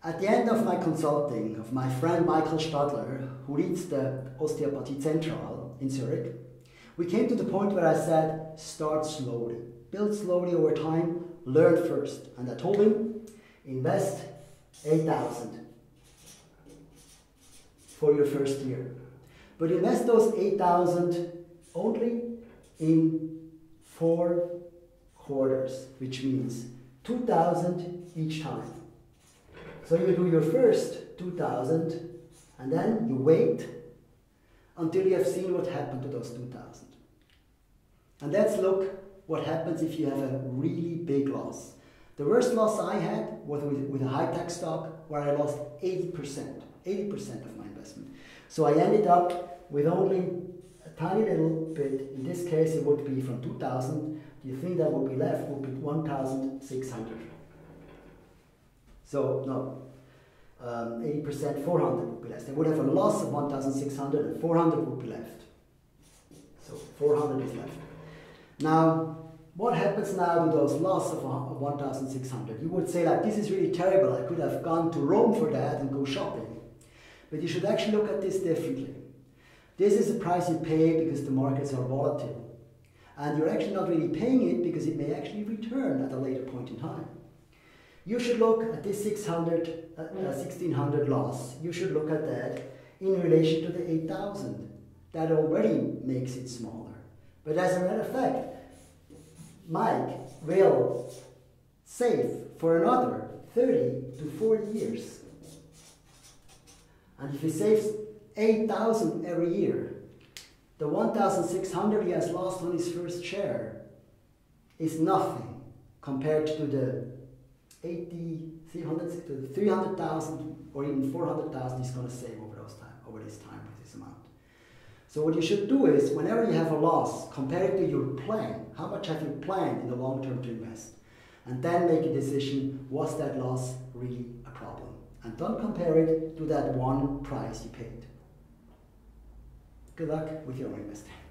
At the end of my consulting of my friend Michael Stadler, who leads the Osteopathy Central in Zurich, we came to the point where I said, start slowly, build slowly over time, learn first. And I told him, invest 8,000 for your first year. But invest those 8,000 only in 4 quarters, which means 2,000 each time. So you do your first 2,000 and then you wait until you have seen what happened to those 2,000. And let's look what happens if you have a really big loss. The worst loss I had was with a high-tech stock where I lost 80% of my investment. So I ended up with only a tiny little bit. In this case, it would be from 2,000. The thing that would be left would be 1,600. So, no, 80%, 400 would be less. They would have a loss of 1,600 and 400 would be left. So 400 is left. Now, what happens now to those loss of 1,600? You would say, like, this is really terrible. I could have gone to Rome for that and go shopping. But you should actually look at this differently. This is the price you pay because the markets are volatile. And you're actually not really paying it because it may actually return at a later point in time. You should look at this 1,600 loss. You should look at that in relation to the 8,000. That already makes it smaller. But as a matter of fact, Mike will save for another 30 to 40 years. And if he saves 8,000 every year, the 1,600 he has lost on his first share is nothing compared to the 300,000 or even 400,000 he's going to save over this time with this amount. So what you should do is, whenever you have a loss, compare it to your plan. How much have you planned in the long term to invest? And then make a decision, was that loss really a problem? And don't compare it to that one price you paid. Good luck with your investing.